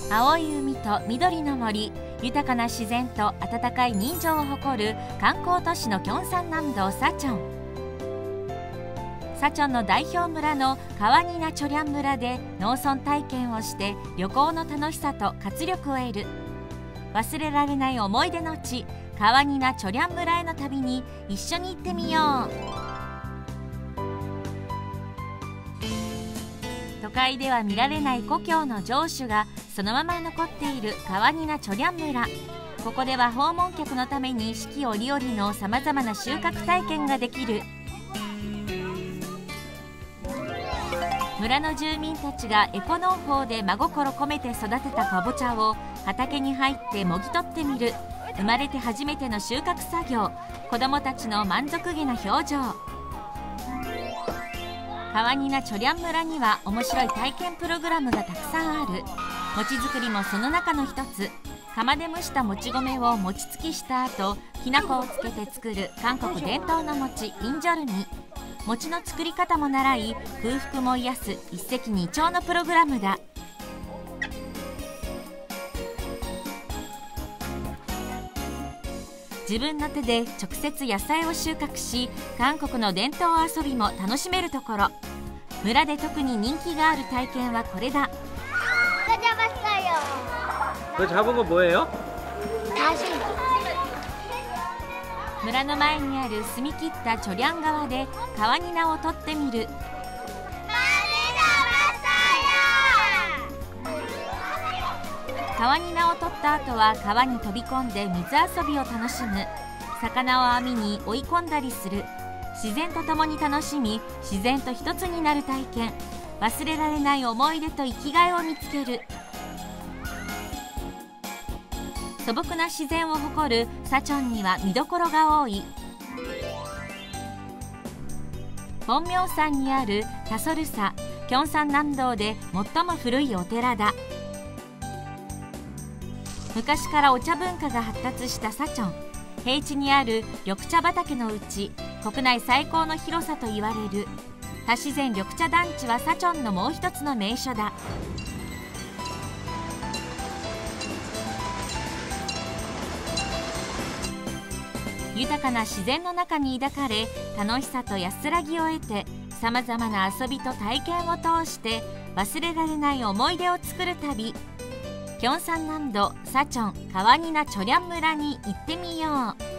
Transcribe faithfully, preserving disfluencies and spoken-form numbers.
青い海と緑の森、豊かな自然と温かい人情を誇る観光都市のキョンサン南道サチョン。サチョンの代表村のカワニナチョリャン村で農村体験をして旅行の楽しさと活力を得る。忘れられない思い出の地、カワニナチョリャン村への旅に一緒に行ってみよう。都会では見られない故郷の城主がそのまま残っているカワニナチョリャン村。ここでは訪問客のために四季折々のさまざまな収穫体験ができる。村の住民たちがエコ農法で真心込めて育てたかぼちゃを畑に入ってもぎ取ってみる。生まれて初めての収穫作業、子どもたちの満足げな表情。カワニナチョリャン村には面白い体験プログラムがたくさんある。餅作りもその中の一つ。釜で蒸したもち米を餅つきした後、きな粉をつけて作る韓国伝統の餅インジョルミ。餅の作り方も習い、空腹も癒す一石二鳥のプログラムだ。自分の手で直接野菜を収穫し、韓国の伝統遊びも楽しめるところ。村で特に人気がある体験はこれだ。 그 잡은 거 뭐예요? 다시. 村の前にある澄み切ったチョリャン川でカワニナを取ってみる。カワニナを取った後は川に飛び込んで水遊びを楽しむ。魚を網に追い込んだりする。自然と共に楽しみ、自然と一つになる体験。忘れられない思い出と生きがいを見つける。素朴な自然を誇るサチョンには見どころが多い。本名山にあるタソルサ、キョンサン南道で最も古いお寺だ。昔からお茶文化が発達したサチョン。平地にある緑茶畑のうち国内最高の広さと言われる多自然緑茶団地はサチョンのもう一つの名所だ。豊かな自然の中に抱かれ、楽しさと安らぎを得て、さまざまな遊びと体験を通して忘れられない思い出を作る旅。キョンサン南道サチョンカワニナチョリャン村に行ってみよう。